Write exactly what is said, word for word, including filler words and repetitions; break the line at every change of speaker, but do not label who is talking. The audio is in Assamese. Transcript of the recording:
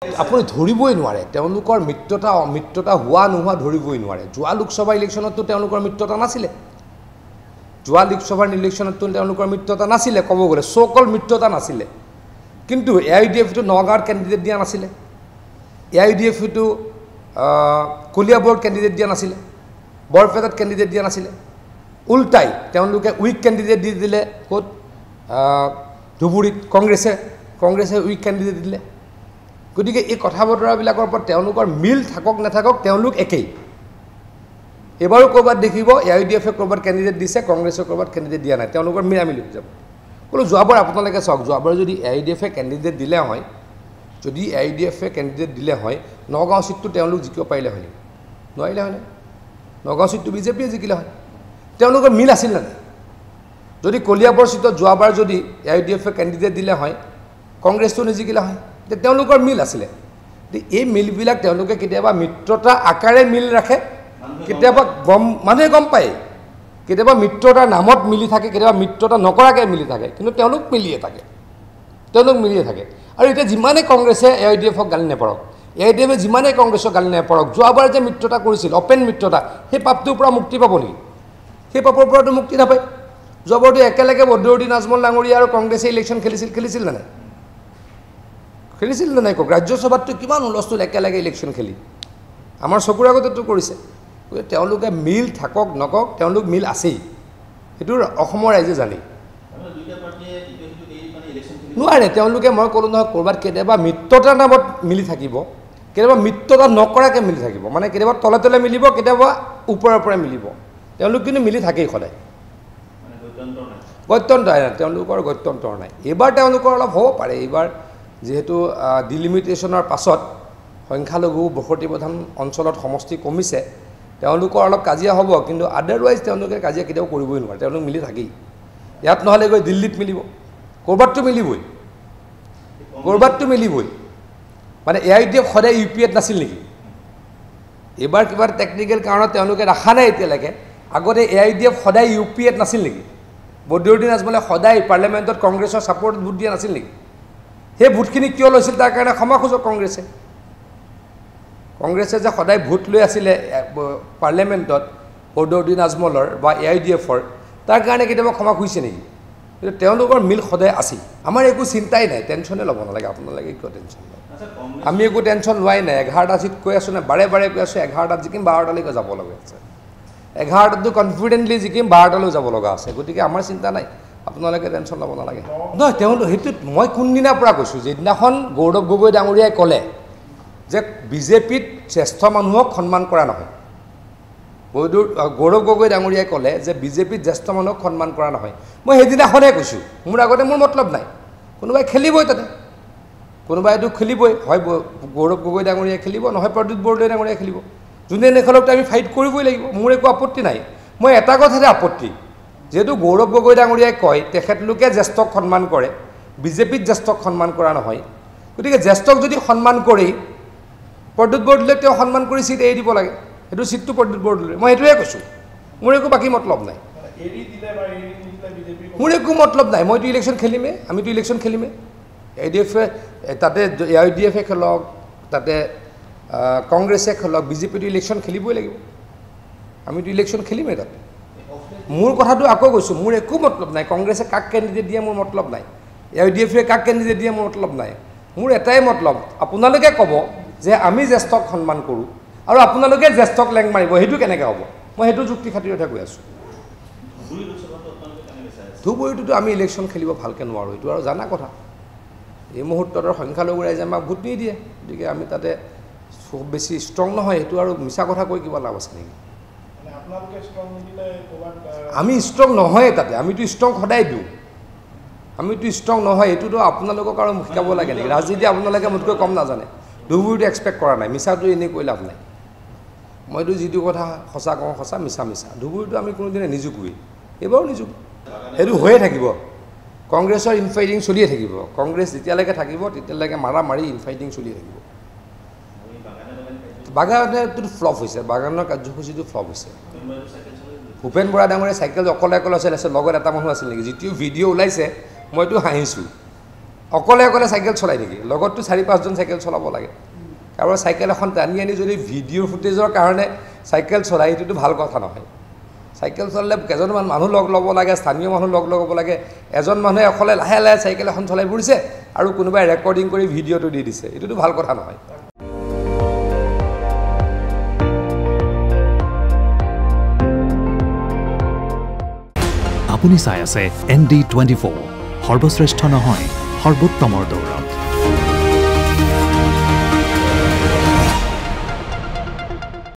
আপুনি ধৰিবই নোৱাৰে তেওঁলোকৰ মিত্ৰতা অমিত্ৰতা হোৱা নোহোৱা ধৰিবই নোৱাৰে যোৱা লোকসভা ইলেকশ্যনতো তেওঁলোকৰ মিত্ৰতা নাছিলে যোৱা লোকসভাৰ ইলেকশ্যনতো তেওঁলোকৰ মিত্ৰতা নাছিলে ক'ব গ'লে সকল মিত্ৰতা নাছিলে কিন্তু এ আই ডি এফটো নগাঁৱৰ কেণ্ডিডেট দিয়া নাছিলে এ আই ডি এফটো কলিয়াবৰত কেণ্ডিডেট দিয়া নাছিলে বৰপেটাত কেণ্ডিডেট দিয়া নাছিলে উল্টাই তেওঁলোকে উইক কেণ্ডিডেট দি দিলে ক'ত ধুবুৰীত কংগ্ৰেছে কংগ্ৰেছে উইক কেণ্ডিডেট দিলে গতিকে এই কথা বতৰাবিলাকৰ ওপৰত তেওঁলোকৰ মিল থাকক নাথাকক তেওঁলোক একেই এবাৰো ক'ৰবাত দেখিব এ আই ডি এফে ক'ৰবাত কেণ্ডিডেট দিছে কংগ্ৰেছে ক'ৰবাত কেণ্ডিডেট দিয়া নাই তেওঁলোকৰ মিলামিলি হৈ যাব বোলো যোৱাবাৰ আপোনালোকে চাওক যোৱাবাৰ যদি এ আই ডি এফে কেণ্ডিডেট দিলে হয় যদি এ আই ডি এফে কেণ্ডিডেট দিলে হয় নগাঁও চিটটো তেওঁলোক জিকিব পাৰিলে হয় নোৱাৰিলে হয় নগাঁও চিটটো বিজেপিয়ে জিকিলে হয় তেওঁলোকৰ মিল আছিল নে নাই যদি কলিয়াবৰ চিটত যোৱাবাৰ যদি এ আই ডি এফে কেণ্ডিডেট দিলে হয় কংগ্ৰেছটো নিজিকিলে হয় তেওঁলোকৰ মিল আছিলে এই মিলবিলাক তেওঁলোকে কেতিয়াবা মিত্ৰতা আকাৰে মিল ৰাখে কেতিয়াবা গম মানুহে গম পায় কেতিয়াবা মিত্ৰতাৰ নামত মিলি থাকে কেতিয়াবা মিত্ৰতা নকৰাকৈ মিলি থাকে কিন্তু তেওঁলোক মিলিয়ে থাকে তেওঁলোক মিলিয়ে থাকে আৰু এতিয়া যিমানে কংগ্ৰেছে এ আই ডি এফক গালি নেপৰক এ আই ডি এফে যিমানে কংগ্ৰেছক গালি নেপৰক যোৱাবাৰ যে মিত্ৰতা কৰিছিল অপেন মিত্ৰতা সেই পাপটোৰ পৰা মুক্তি পাব নেকি সেই পাপৰ পৰাতো মুক্তি নাপায় যোৱাবাৰতো একেলগে বদৰুদ্দিন আজমল ডাঙৰীয়া আৰু কংগ্ৰেছে ইলেকশ্যন খেলিছিল খেলিছিল নে নাই খেলিছিল নে নাই কওক ৰাজ্যসভাততো কিমান হুলস্থুল একেলগে ইলেকশ্যন খেলি আমাৰ চকুৰ আগতেতো কৰিছে তেওঁলোকে মিল থাকক নকক তেওঁলোক মিল আছেই সেইটো অসমৰ ৰাইজে জানে নোৱাৰে তেওঁলোকে মই ক'লোঁ নহয় ক'ৰবাত কেতিয়াবা মিত্ৰতাৰ নামত মিলি থাকিব কেতিয়াবা মিত্ৰতা নকৰাকৈ মিলি থাকিব মানে কেতিয়াবা তলে তলে মিলিব কেতিয়াবা ওপৰৰ পৰা মিলিব তেওঁলোক কিন্তু মিলি থাকেই সদায় গত্যন্তৰ নাই তেওঁলোকৰ গত্যন্তৰ নাই এইবাৰ তেওঁলোকৰ অলপ হ'ব পাৰে এইবাৰ যেহেতু ডিলিমিটেশ্যনৰ পাছত সংখ্যালঘু বসতি প্ৰধান অঞ্চলত সমষ্টি কমিছে তেওঁলোকৰ অলপ কাজিয়া হ'ব কিন্তু আদাৰৱাইজ তেওঁলোকে কাজিয়া কেতিয়াও কৰিবই নোৱাৰে তেওঁলোক মিলি থাকেই ইয়াত নহ'লে গৈ দিল্লীত মিলিব ক'ৰবাততো মিলিবই ক'ৰবাততো মিলিবই মানে এ আই ডি এফ সদায় ইউ পি এত নাছিল নেকি এইবাৰ কিবা টেকনিকেল কাৰণত তেওঁলোকে ৰখা নাই এতিয়ালৈকে আগতে এ আই ডি এফ সদায় ইউ পি এত নাছিল নেকি বদৰুদ্দিন আজমলে সদায় পাৰ্লিয়ামেণ্টত কংগ্ৰেছৰ ছাপৰ্টত ভোট দিয়া নাছিল নেকি সেই ভোটখিনি কিয় লৈছিল তাৰ কাৰণে ক্ষমা খোজক কংগ্ৰেছে কংগ্ৰেছে যে সদায় ভোট লৈ আছিলে পাৰ্লিয়ামেণ্টত বদৰুদ্দিন আজমলৰ বা এ আই ডি এফৰ তাৰ কাৰণে কেতিয়াবা ক্ষমা খুজিছে নেকি কিন্তু তেওঁলোকৰ মিল সদায় আছিল আমাৰ একো চিন্তাই নাই টেনশ্যনে ল'ব নালাগে আপোনালোকে কিয় টেনশ্যন লয় আমি একো টেনশ্যন লোৱাই নাই এঘাৰটা চিট কৈ আছোঁ নে বাৰে বাৰে কৈ আছোঁ এঘাৰটাত জিকিম বাৰটালৈকে যাব লগা আছে এঘাৰটাতো কনফিডেণ্টলি জিকিম বাৰটালৈ যাব লগা আছে গতিকে আমাৰ চিন্তা নাই আপোনালোকে টেনশ্যন ল'ব নালাগে নহয় তেওঁলোক সেইটোত মই কোনদিনাৰ পৰা কৈছোঁ যিদিনাখন গৌৰৱ গগৈ ডাঙৰীয়াই ক'লে যে বিজেপিত জ্যেষ্ঠ মানুহক সন্মান কৰা নহয় গৌৰৱ গগৈ ডাঙৰীয়াই ক'লে যে বিজেপিত জ্যেষ্ঠ মানুহক সন্মান কৰা নহয় মই সেইদিনাখনেই কৈছোঁ মোৰ আগতে মোৰ মতলব নাই কোনোবাই খেলিবই তাতে কোনোবাইতো খেলিবই হয় গৌৰৱ গগৈ ডাঙৰীয়াই খেলিব নহয় প্ৰদ্যুৎ বৰদলৈ ডাঙৰীয়াই খেলিব যোনে নেখেলকতো আমি ফাইট কৰিবই লাগিব মোৰ একো আপত্তি নাই মই এটা কথাতে আপত্তি যেহেতু গৌৰৱ গগৈ ডাঙৰীয়াই কয় তেখেতলোকে জ্যেষ্ঠক সন্মান কৰে বিজেপিত জ্যেষ্ঠক সন্মান কৰা নহয় গতিকে জ্যেষ্ঠক যদি সন্মান কৰি প্ৰদ্যুৎ বৰদলৈক তেওঁ সন্মান কৰি চিট এৰি দিব লাগে সেইটো চিটটো প্ৰদ্যুৎ বৰদলৈ মই সেইটোৱে কৈছোঁ মোৰ একো বাকী মতলব নাই মোৰ একো মতলব নাই মইতো ইলেকশ্যন খেলিমেই আমিতো ইলেকশ্যন খেলিমেই এ ডি এফে তাতে এ আই ডি এফে খেলক তাতে কংগ্ৰেছে খেলক বিজেপিটো ইলেকশ্যন খেলিবই লাগিব আমিতো ইলেকশ্যন খেলিমেই তাতে মোৰ কথাটো আকৌ কৈছোঁ মোৰ একো মতলব নাই কংগ্ৰেছে কাক কেণ্ডিডেট দিয়ে মোৰ মতলব নাই এ আই ডি এফে কাক কেণ্ডিডেট দিয়ে মোৰ মতলব নাই মোৰ এটাই মতলব আপোনালোকে ক'ব যে আমি জ্যেষ্ঠক সন্মান কৰোঁ আৰু আপোনালোকে জ্যেষ্ঠক লেং মাৰিব সেইটো কেনেকৈ হ'ব মই সেইটো যুক্তি খাতিৰতহে কৈ আছোঁ ধুবুৰীটোতো আমি ইলেকশ্যন খেলিব ভালকৈ নোৱাৰোঁ এইটো আৰু জানা কথা এই মুহূৰ্তত সংখ্যালঘু ৰাইজে আমাক ভোট নিদিয়ে গতিকে আমি তাতে খুব বেছি ষ্ট্ৰং নহয় সেইটো আৰু মিছা কথা কৈ কিবা লাভ আছে নেকি আমি ষ্ট্ৰং নহয়ে তাতে আমিতো ষ্ট্ৰং সদায় দিওঁ আমিতো ষ্ট্ৰং নহয় এইটোতো আপোনালোকক আৰু শিকাব লাগে নেকি ৰাজনীতি আপোনালোকে মোতকৈ কম নাজানে ধুবুৰীটো এক্সপেক্ট কৰা নাই মিছাটো এনেই কৈ লাভ নাই মইতো যিটো কথা সঁচা কওঁ সঁচা মিছা মিছা ধুবুৰীটো আমি কোনোদিনে নিযোগোৱেই এইবাৰো নিযোগ সেইটো হৈয়ে থাকিব কংগ্ৰেছৰ ইনফাইটিং চলিয়ে থাকিব কংগ্ৰেছ যেতিয়ালৈকে থাকিব তেতিয়ালৈকে মাৰা মাৰি ইনফাইটিং চলিয়ে থাকিব বাগানটো ফ্লপ হৈছে বাগানৰ কাৰ্যসূচীটো ফ্লপ হৈছে ভূপেন বৰা ডাঙৰীয়া চাইকেল অকলে অকলে চলাইছে লগত এটা মানুহ আছিল নেকি যিটো ভিডিঅ' ওলাইছে মইতো হাঁহিছোঁ অকলে অকলে চাইকেল চলাই নেকি লগততো চাৰি পাঁচজন চাইকেল চলাব লাগে কাৰোবাৰ চাইকেল এখন টানি আনি যদি ভিডিঅ' ফুটেজৰ কাৰণে চাইকেল চলাই এইটোতো ভাল কথা নহয় চাইকেল চলালে কেইজনমান মানুহ লগ ল'ব লাগে স্থানীয় মানুহ লগ ল'ব লাগে এজন মানুহে অকলে লাহে লাহে চাইকেল এখন চলাই ফুৰিছে আৰু কোনোবাই ৰেকৰ্ডিং কৰি ভিডিঅ'টো দি দিছে এইটোতো ভাল কথা নহয়
আপুনি চাই আছে এন ডি টুৱেণ্টি ফ'ৰ সৰ্বশ্ৰেষ্ঠ নহয় সৰ্বোত্তমৰ দৌৰা